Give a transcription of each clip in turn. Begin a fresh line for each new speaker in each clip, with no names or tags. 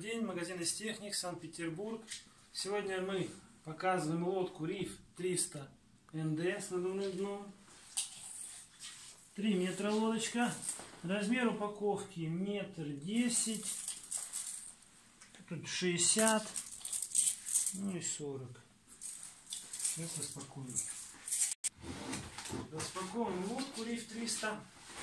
день, магазин Истехник, Санкт-Петербург. Сегодня мы показываем лодку Reef 300 НД с надувным дном. 3 метра лодочка. Размер упаковки 1,10 м. Тут 60, ну и 40. Сейчас распакуем. Распаковываем лодку Reef 300.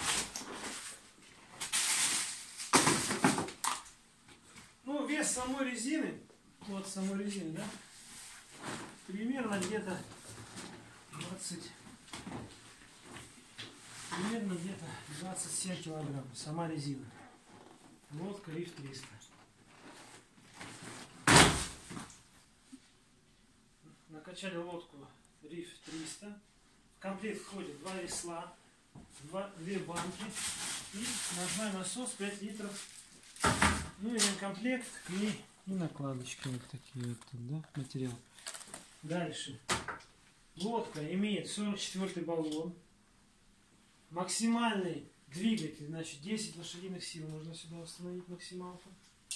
Ну, вес самой резины, вот самой резины, да, примерно где-то 27 килограмм. Сама резина. Лодка Reef 300. Накачали лодку Reef 300. В комплект входит 2 весла, 2 банки и ножной насос 5 литров. Ну и комплект, клей и накладочки вот такие вот тут, да, материал. Дальше. Лодка имеет 44-й баллон. Максимальный двигатель, значит 10 лошадиных сил можно сюда установить максималку.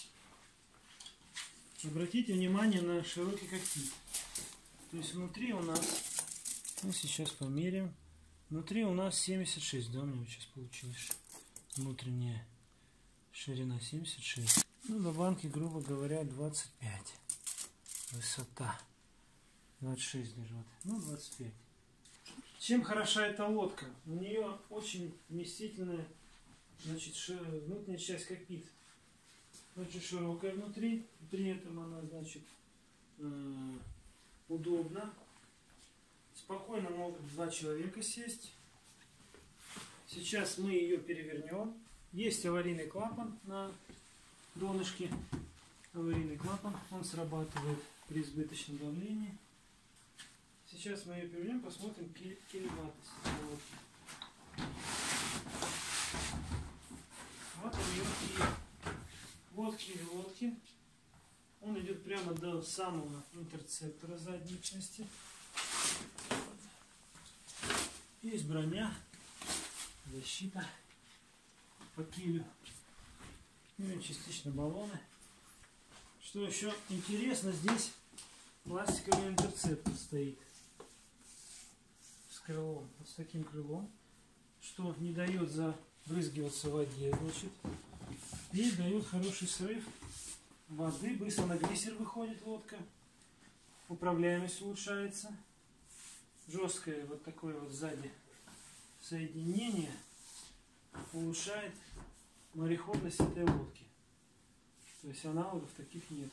Обратите внимание на широкий кокпит. То есть внутри у нас, ну сейчас померяем, внутри у нас 76, да, у меня сейчас получилось внутренняя ширина 76. Ну, до банки, грубо говоря, 25. Высота 26 даже. Вот. Ну, 25. Чем хороша эта лодка? У нее очень вместительная, значит, внутренняя часть кокпит. Очень широкая внутри. При этом она, значит, удобна. Спокойно могут 2 человека сесть. Сейчас мы ее перевернем. Есть аварийный клапан на донышке. Аварийный клапан, он срабатывает при избыточном давлении. Сейчас мы ее перевернем, посмотрим киловаттность. Вот он ее лодки. Он идет прямо до самого интерцептора задней части. Есть броня, защита по килю. Ну и частично баллоны. Что еще интересно, здесь пластиковый интерцептор стоит с крылом, вот с таким крылом, что не дает забрызгиваться в воде, значит, и дает хороший срыв воды. Быстро на глиссер выходит лодка, управляемость улучшается. Жесткое вот такое вот сзади соединение улучшает мореходность этой лодки. То есть аналогов таких нет.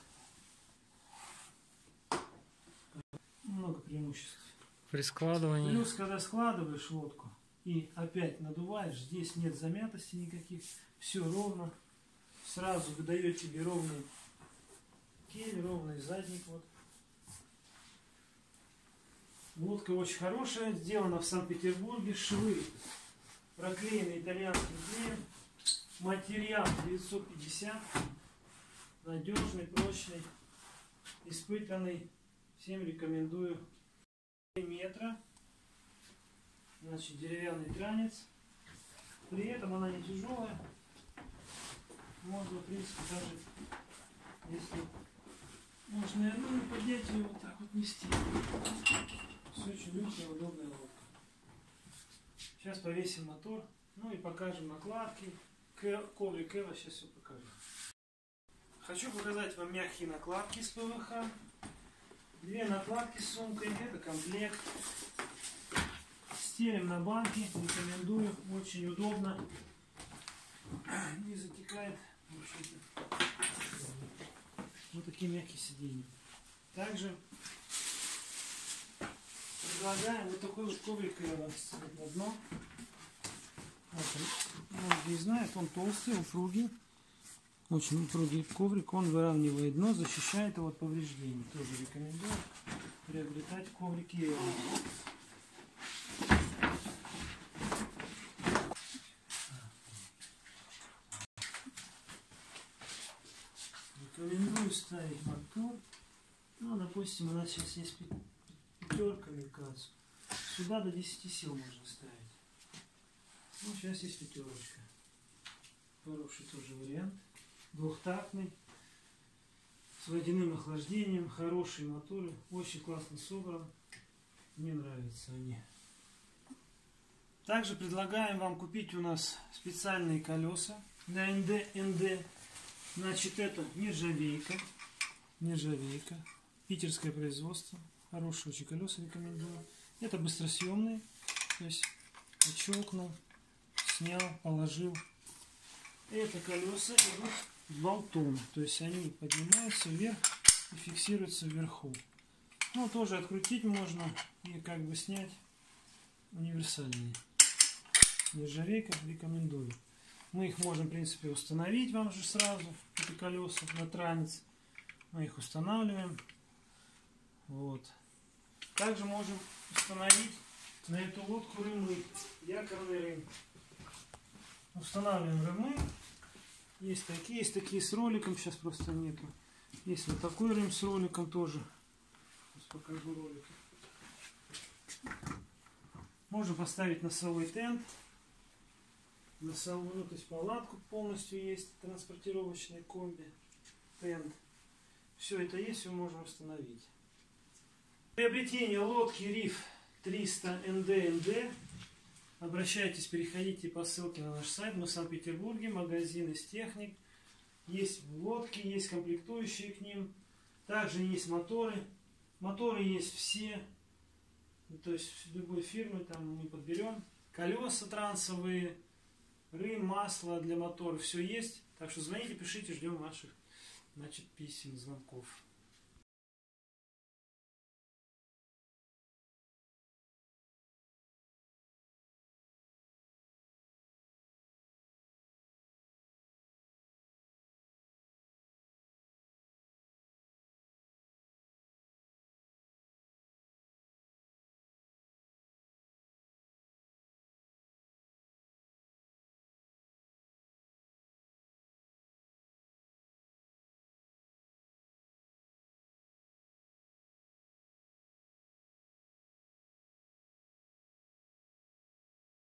Много преимуществ
При складывании.
Плюс, когда складываешь лодку и опять надуваешь, здесь нет замятости никаких. Все ровно. Сразу выдает тебе ровный киль, ровный задник. Вот. Лодка очень хорошая. Сделана в Санкт-Петербурге. Швы проклеены итальянским клеем. Материал 950. Надежный, прочный, испытанный. Всем рекомендую. 3 метра. Значит, деревянный транец. При этом она не тяжелая. Можно, в принципе, даже если можно, ну, поднять ее вот так вот нести. Все очень легкая, удобная лодка. Сейчас повесим мотор. Ну и покажем накладки. Коврик Эва, сейчас все покажу. Хочу показать вам мягкие накладки с ПВХ. 2 накладки с сумкой. Это комплект. Стелим на банке. Рекомендую. Очень удобно. Не затекает. Вот такие мягкие сиденья. Также предлагаем вот такой вот коврик Эва на дно. Он не знает, он толстый, упругий. Очень упругий коврик, он выравнивает дно, защищает его от повреждений. Тоже рекомендую приобретать коврики. Рекомендую ставить мотор. Ну, допустим, у нас сейчас есть пятерка Микацу. Сюда до 10 сил можно ставить. Ну, сейчас есть пятерочка. Хороший тоже вариант. Двухтактный. с водяным охлаждением, хорошие моторы, очень классно собран, мне нравятся они. Также предлагаем вам купить у нас специальные колеса для НД. Значит, это нержавейка, питерское производство, хорошие очень колеса, рекомендую. Это быстросъемные, то есть отщелкнул, снял, положил. Это колеса идут с болтом, то есть они поднимаются вверх и фиксируются вверху. Ну, тоже открутить можно и как бы снять. Универсальные. Нержавейка, рекомендую. Мы их можем, в принципе, установить вам же сразу, эти колеса, на транец. Мы их устанавливаем. Вот. Также можем установить на эту лодку рымы, якорный рым. Устанавливаем рымы. Есть такие с роликом, сейчас просто нету. Есть вот такой рым с роликом тоже. Сейчас покажу ролик. Можно поставить носовой тент. Носовую, то есть палатку полностью есть, транспортировочный комби, тент. Все это есть, все можем установить. Приобретение лодки Риф 300 НД. Обращайтесь, переходите по ссылке на наш сайт. Мы в Санкт-Петербурге, магазин Истехник. Есть лодки, есть комплектующие к ним. Также есть моторы. Моторы есть все. То есть любой фирмы там мы подберем. Колеса трансовые, рым, масло для мотора. Все есть. Так что звоните, пишите, ждем ваших, значит, писем, звонков.